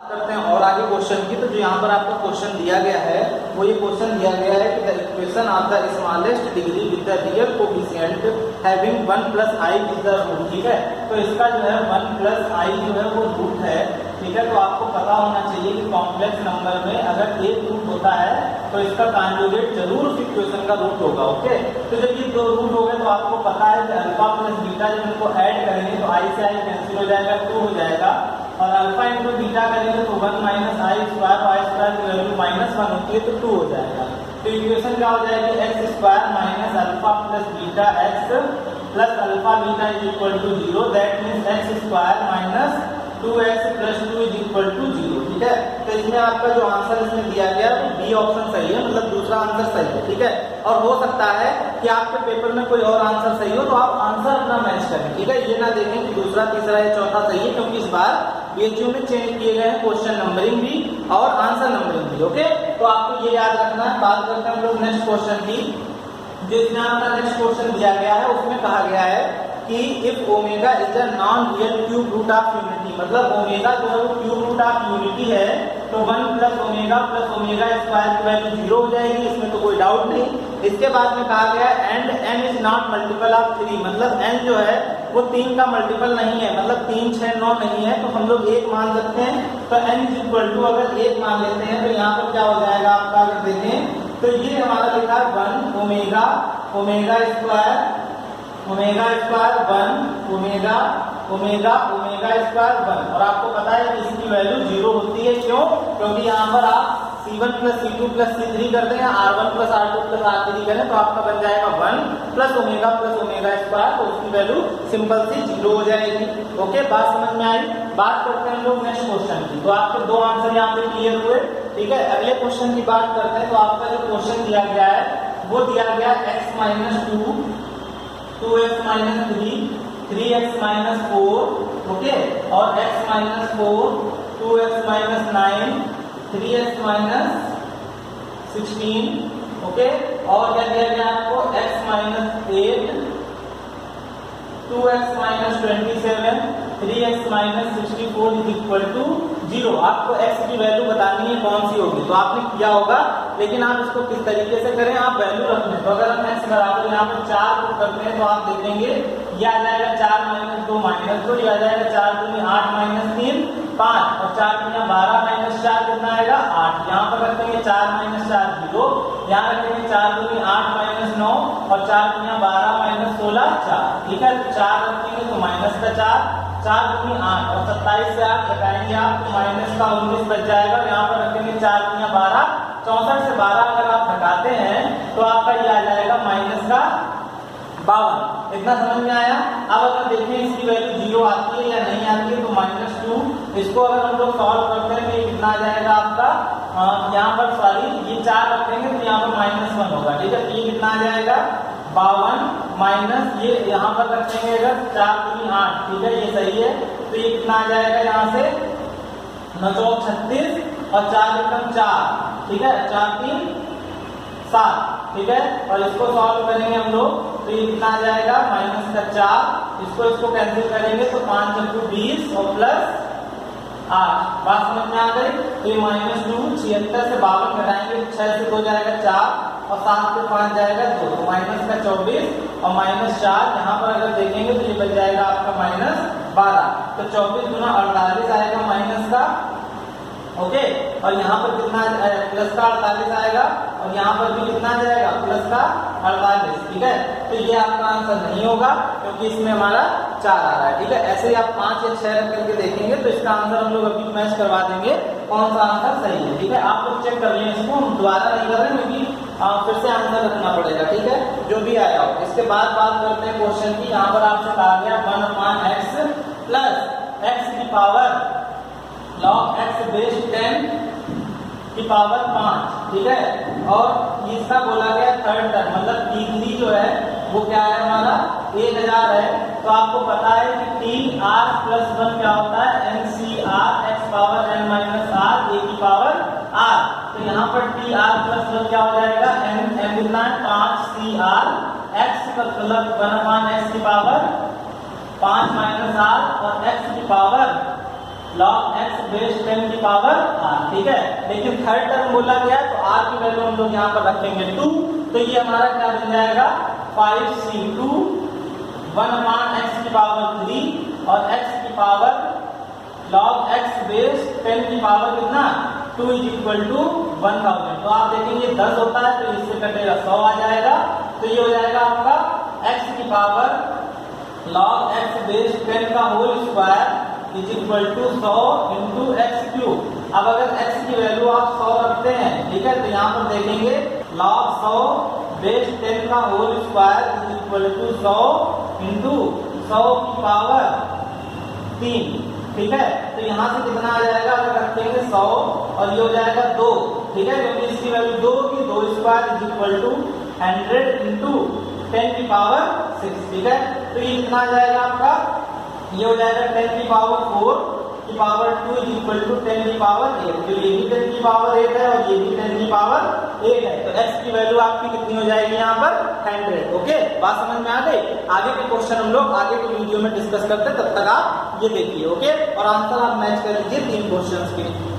करते हैं और आगे क्वेश्चन की। तो जो यहाँ पर आपको क्वेश्चन दिया गया है वो ये क्वेश्चन दिया गया है कि the equation of the smallest degree with the real coefficient having 1 plus i is the root. ठीक है, तो इसका जो है 1 प्लस आई जो है वो रूट है। ठीक है, तो आपको पता होना चाहिए कि कॉम्प्लेक्स नंबर में अगर एक रूट होता है तो इसका कॉन्जुगेट जरूर उस इक्वेशन का रूट होगा। ओके, तो जब ये दो रूट हो गए तो आपको पता है कि अल्फा प्लस बीटा जब इनको ऐड करेंगे तो आई से आई कैंसिल हो जाएगा, 2 हो जाएगा, और अल्फा इंटू बीटा करेंगे तो 1 माइनस आई स्क्वायर की वैल्यू -1 होती है तो 2 हो जाएगा। तो इक्वेशन क्या हो जाएगी, x square minus alpha plus beta x plus alpha beta is equal to 0। That means x square minus 2x plus 2 is equal to 0। ठीक है, तो इसमें आपका जो आंसर इसमें दिया गया है वो बी ऑप्शन सही है, मतलब दूसरा आंसर सही है। ठीक है, और हो सकता है कि आपके पेपर में कोई और आंसर सही हो तो आप आंसर अपना मैच करें। ठीक है, ये ना देखें कि दूसरा तीसरा या चौथा सही है, क्योंकि इस बार BHU में चेंज किए गए हैं क्वेश्चन नंबरिंग भी और आंसर नंबरिंग भी। ओके, तो आपको ये याद रखना है। बात करते हैं हम लोग नेक्स्ट क्वेश्चन की। जिसमें आपका नेक्स्ट क्वेश्चन दिया गया है उसमें कहा गया है कि if omega is a non real cube root of unity, मतलब ओमेगा जो है वो क्यूब रूट ऑफ यूनिटी है तो 1 प्लस ओमेगा स्क्वायर की वैल्यू 0 हो जाएगी, इसमें तो कोई डाउट नहीं। इसके बाद में कहा गया है and n is not multiple of 3, मतलब n जो है वो 3 का मल्टीपल नहीं है, मतलब 3, 6, 9 नहीं है, तो हम लोग 1 मान सकते हैं। तो n इज इक्वल टू अगर 1 मान लेते हैं तो यहाँ पर क्या हो जाएगा आपका, अगर देखें तो ये हमारा लिखा है 1 ओमेगा स्क्वायर 1 स्क्वायर 1, और आपको पता है कि इसकी वैल्यू 0 होती है। क्यों? क्योंकि यहाँ पर आप C1 plus C2 plus C3 करते हैं, R1 plus R2 plus R3 करें तो आपका बन जाएगा 1 प्लस ओमेगा स्क्वायर, तो उसकी वैल्यू सिंपल सी 0 हो जाएगी। ओके, बात समझ में आई। बात करते हैं हम लोग नेक्स्ट क्वेश्चन की। तो आपके 2 आंसर यहाँ पे क्लियर हुए। ठीक है, अगले क्वेश्चन की बात करते हैं। तो आपका जो क्वेश्चन दिया गया है वो दिया गया x minus 2x minus 3x minus 4, okay, और x minus 4, 2x minus 9, 3x minus 16, okay, और क्या दिया गया आपको x minus 8, 2x minus 27, 3x minus 64 is equal to 0। आपको x की वैल्यू बतानी है कौन सी होगी, तो आपने किया होगा, लेकिन आप इसको किस तरीके से करें, आप वैल्यू रख लें। तो अगर हम x बराबर यहाँ पर 4 को करते हैं तो आप देखेंगे ये आ जाएगा 4 माइनस 2 माइनस 2, ये आ जाएगा 4 दूनी 8 माइनस 3 5, और 4 दूनी 12 माइनस 4 कितना आएगा 8। यहाँ पर रखेंगे 4 माइनस 4 0, यहाँ रखेंगे 4 दूनी 8 माइनस 9, और 4 दूनी 12 माइनस 16 4। ठीक है, 4 रखेंगे तो माइनस का 4 दूनी 8, और 27 से आप घटाएंगे आप तो माइनस का 19 बच जाएगा। यहाँ पर रखेंगे 4 दूनी 12, 64 से 12 अगर आप घटाते हैं तो आपका ये आ जाएगा माइनस का 52। इतना समझ में आया। अब अगर देखें इसकी वैल्यू 0 आती है या नहीं आती है तो -2, इसको अगर हम लोग सॉल्व करते हैं तो ये कितना आ जाएगा आपका, यहाँ पर सॉरी ये 4 रखेंगे तो यहाँ पर -1 होगा। ठीक है, तो ये कितना आ जाएगा 52 माइनस ये यहाँ पर रखेंगे अगर 4 दूनी 8, ठीक है, ये सही है, तो ये कितना आ जाएगा यहाँ से 9 चौक 36 और 4 एकम 4, ठीक है, 4 3 7, ठीक है, और इसको सॉल्व करेंगे हम लोग तो ये कितना आ जाएगा माइनस का 4, इसको कैंसिल करेंगे तो 5 × 20 और प्लस 8। बात समझ में आ गई। तो ये -2 76 से 52 घटाएंगे, 6 से 2 जाएगा 4 और 7 से 5 जाएगा 2, तो माइनस का 24 और -4, यहाँ पर अगर देखेंगे तो ये बच जाएगा आपका -12, तो 24 गुना 48 आएगा माइनस का, ओके, और यहाँ पर कितना प्लस का 48 आएगा, और यहाँ पर भी कितना जाएगा प्लस का 48। ठीक है, तो ये आपका आंसर नहीं होगा क्योंकि इसमें हमारा 4 आ रहा है। ठीक है, ऐसे ही आप 5 या 6 रख करके देखेंगे तो इसका आंसर हम लोग अभी मैच करवा देंगे कौन सा आंसर सही है। ठीक है, आप लोग चेक कर लें, इसको हम दोबारा नहीं कर रहे हैं क्योंकि फिर से आंसर रखना पड़ेगा। ठीक है, जो भी आया हो। इसके बाद बात करते हैं क्वेश्चन की। यहाँ पर आपसे कहा गया 1/x प्लस x की पावर log x बेस 10 की पावर 5, ठीक है, और इसका बोला गया थर्ड टर्म, मतलब T3 जो है वो क्या है हमारा 1000 है। तो आपको पता है कि TR प्लस 1 क्या होता है NCR x power n minus r a की पावर r। तो यहाँ पर TR प्लस 1 क्या हो जाएगा n कितना है 5CR x मतलब 1/x की पावर 5 माइनस r और x की पावर log x बेस 10 की पावर r, ठीक है। लेकिन थर्ड टर्म बोला गया तो r की वैल्यू हम लोग यहाँ पर रखेंगे 2, तो ये हमारा क्या बन जाएगा 5c2 1/x की पावर 3 और x की पावर log x बेस 10 की पावर कितना 2 = 1000। तो आप देखेंगे 10 होता है तो इससे कटेगा 100 आ जाएगा, तो ये हो जाएगा आपका x की पावर log x बेस 10 का होल स्क्वायर = 100 × x³। अब अगर x की वैल्यू आप 100 रखते हैं, ठीक है, तो यहाँ पर देखेंगे log 100 बेस 10 का होल स्क्वायर = 100 × 100 की पावर 3, ठीक है। तो यहाँ से कितना आ जाएगा, अगर रखेंगे 100 और ये हो जाएगा 2, ठीक है, क्योंकि इसकी वैल्यू 2 की 2 स्क्वायर = 100 × 10 की पावर 6, ठीक है। तो ये कितना आ जाएगा आपका, ये हो जाएगा 10 की पावर 4 की पावर 2 = 10 की पावर 8, तो ये भी 10 की पावर 8 है और ये भी 10 की पावर 8 है। तो x की वैल्यू आपकी कितनी हो जाएगी यहाँ पर 100। ओके, बात समझ में आ गई। आगे के क्वेश्चन हम लोग आगे के वीडियो में डिस्कस करते हैं, तब तक आप ये देखिए। ओके, और आंसर आप मैच कर लीजिए 3 क्वेश्चंस के।